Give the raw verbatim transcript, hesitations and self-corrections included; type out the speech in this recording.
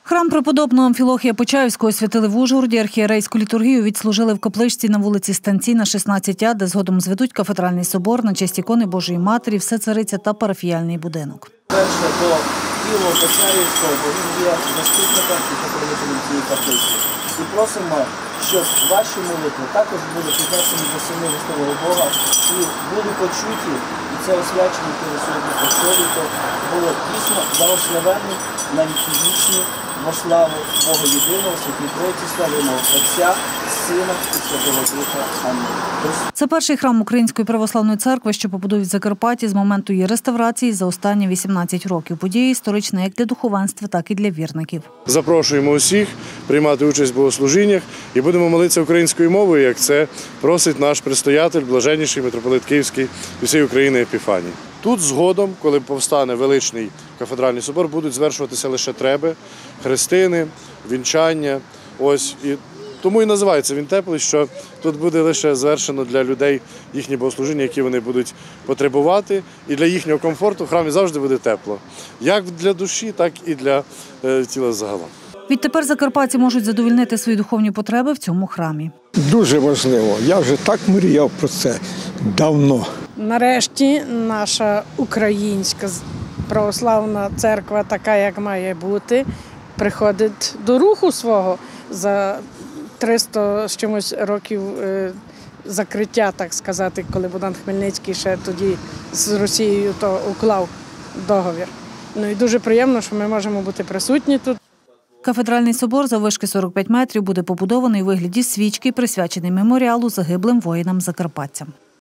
Храм преподобного Амфілохія Почаївського освятили в Ужгороді. Архієрейську літургію відслужили в капличці на вулиці Станційна, шістнадцять А, де згодом зведуть кафедральний собор на честь ікони Божої Матері, Всецариця та парафіяльний будинок. Перше до Києва Почаївського, бо він є заступником і покровителем цієї каплиці. І просимо, щоб ваші молитви також були піднесені до сини Христового Бога і були почуті, і це освячення, яке сьогодні почуєте, було дійсно благословенні на вічні во славу Бога єдиного, святій Тройці, славимо Отця, Сина і Святого Духа. Амінь. Це перший храм Української православної церкви, що побудують в Закарпатті з моменту її реставрації за останні вісімнадцять років. Подія історична як для духовенства, так і для вірників. Запрошуємо усіх приймати участь в богослужіннях і будемо молитися українською мовою, як це просить наш предстоятель, блаженніший митрополит Київський і всієї України Епіфаній. Тут згодом, коли повстане величний кафедральний собор, будуть звершуватися лише треби, хрестини, вінчання. Ось і тому і називається він теплий, що тут буде лише звершено для людей їхні богослужіння, які вони будуть потребувати, і для їхнього комфорту в храмі завжди буде тепло, як для душі, так і для е, тіла загалом. Відтепер закарпатці можуть задовольнити свої духовні потреби в цьому храмі. Дуже важливо. Я вже так мріяв про це давно. Нарешті наша українська православна церква, така, як має бути, приходить до руху свого за триста з чимось років закриття, так сказати, коли Богдан Хмельницький ще тоді з Росією то уклав договір. Ну і дуже приємно, що ми можемо бути присутні тут. Кафедральний собор заввишки сорок п'ять метрів буде побудований у вигляді свічки, присвячений меморіалу загиблим воїнам-закарпатцям.